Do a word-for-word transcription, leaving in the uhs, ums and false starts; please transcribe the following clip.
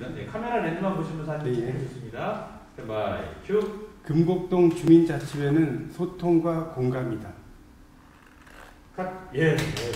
보입니다. 네, 카메라 렌즈만 보시면 사진 네. 찍으셨습니다. 스탠바이 큐. 금곡동 주민자치회는 소통과 공감이다. 컷. 예. 네.